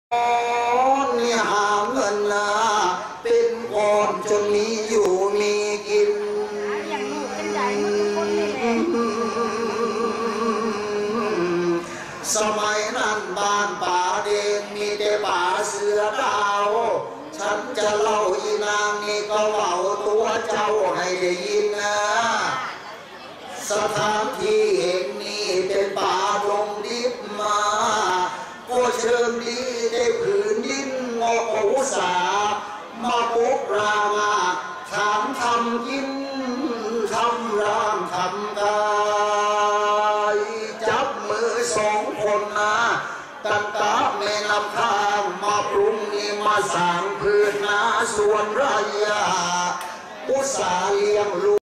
นี่หาเงินนะเป็นก่อนจนมีอยู่มีกินสมัยนั้นบ้านป่าเด็กมีแต่ป่าเสือดาวฉันจะเล่าอีนางนี่ก็เล่าตัวเจ้าให้ได้ยินนะสถานที่แห่งนี้เป็นป่าดงดิบมาก็เชิงดีได้ผืนดินงอกอุสามาปุกรามาถามทำกินทำร่างทำกายจับมือสองคนนะตัดตาแม่นำทางมาปรุงนี่มาสร้างพื้นนาส่วนไรอุตสาห์เลี้ยงลู